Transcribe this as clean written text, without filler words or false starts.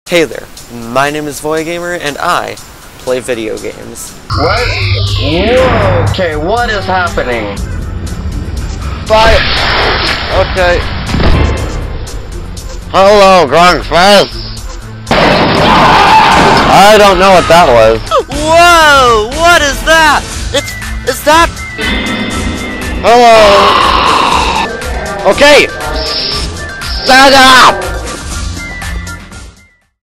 Hey there, my name is VoiaGamer and I play video games. What? Whoa, okay, what is happening? Fire! Okay. Hello, Grunk Fest! I don't know what that was. Whoa! What is that? Is that... Hello! Okay! Shut up!